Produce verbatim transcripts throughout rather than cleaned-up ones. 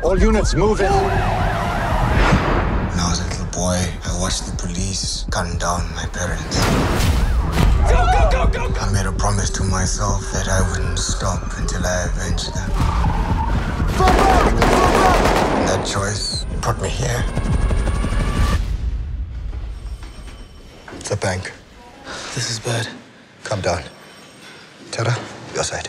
All units move in. When I was a little boy, I watched the police gun down my parents. Go, go, go, go, go! I made a promise to myself that I wouldn't stop until I avenged them. Fall back! Fall back! And that choice brought me here. It's a bank. This is bad. Calm down. Tara, your side.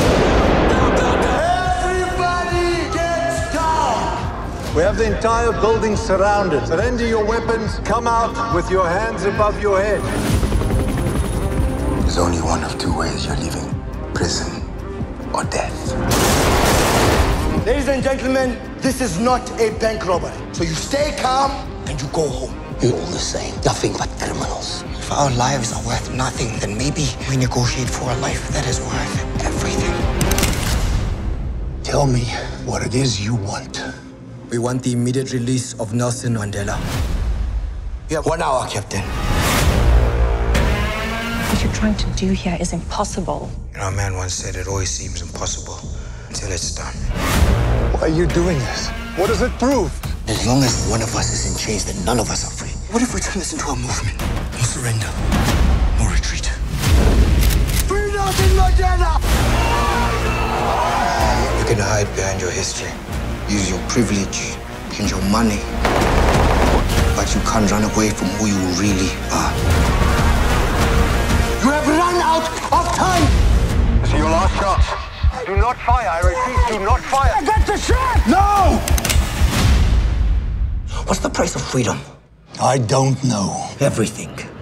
Everybody gets down! We have the entire building surrounded. Surrender your weapons. Come out with your hands above your head. There's only one of two ways you're leaving. Prison or death. Ladies and gentlemen, this is not a bank robbery. So you stay calm and you go home. You're all the same. Nothing but criminals. If our lives are worth nothing, then maybe we negotiate for a life that is worth everything. Tell me what it is you want. We want the immediate release of Nelson Mandela. You have one hour, Captain. What you're trying to do here is impossible. You know, a man once said it always seems impossible until it's done. Why are you doing this? What does it prove? As long as one of us is in chains, then none of us are free. What if we turn this into a movement? No surrender, no retreat. Free Nelson Mandela! You can hide behind your history, use your privilege and your money, but you can't run away from who you really are. You have run out of time! This is your last chance. Do not fire, I repeat, do not fire! I got the shot! No! What's the price of freedom? I don't know. Everything.